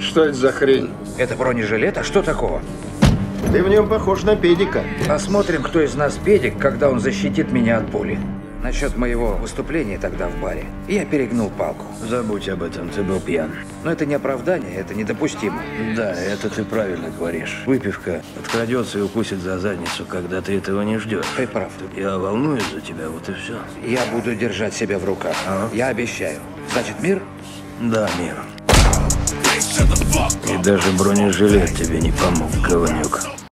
Что это за хрень? Это бронежилет? А что такого? Ты в нем похож на педика. Посмотрим, кто из нас педик, когда он защитит меня от пули. Насчет моего выступления тогда в баре. Я перегнул палку. Забудь об этом, ты был пьян. Но это не оправдание, это недопустимо. Да, это ты правильно говоришь. Выпивка открадется и укусит за задницу, когда ты этого не ждешь. Ты прав. Я волнуюсь за тебя, вот и все. Я буду держать себя в руках. Я обещаю. Значит, мир? Да, мир. И даже бронежилет тебе не помог, говнюк.